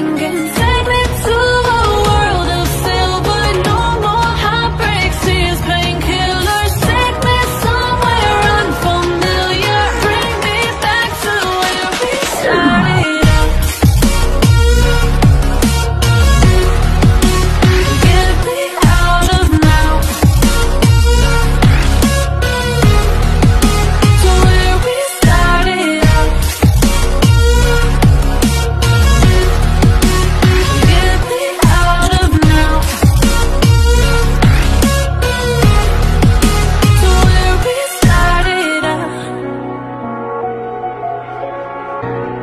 thinking, take me to a world of silver. No more heartbreaks, tears, painkillers. Take me somewhere unfamiliar. Bring me back to where we started out. Get me out of now, to where we started out. Get me out of now, to where we started out.